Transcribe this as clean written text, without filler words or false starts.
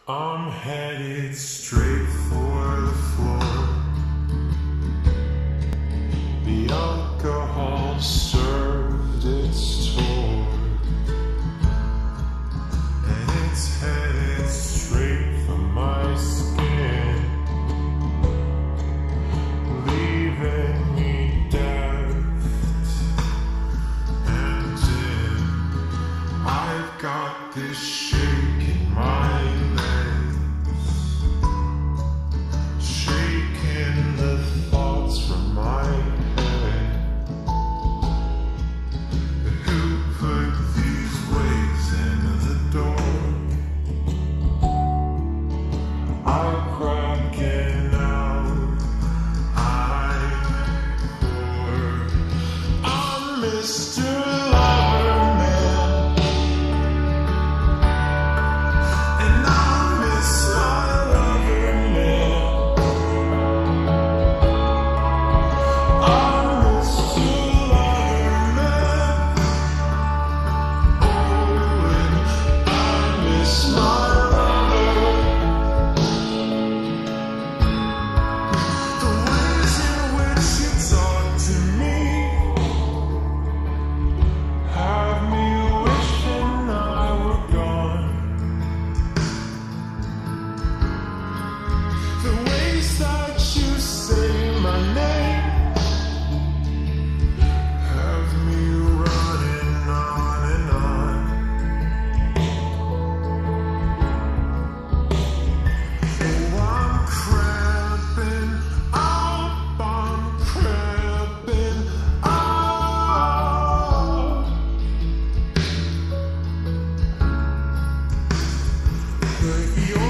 I'm headed straight for the floor. The alcohol served its tour, and it's headed straight for my skin, leaving me deft and dim. I've got this shake in my legs, shaking the thoughts from my head. Who put these waves in the door? I'm cracking out. I'm poor. I'm Mr. Loverman, and I miss my Loverman. I'm Mr. Loverman. Oh, and I miss my lover. The ways in which you talk to me have me wishing I were gone. The ways that you say my name have me running on and on. Oh, I'm cramping up, I'm cramping up. But you're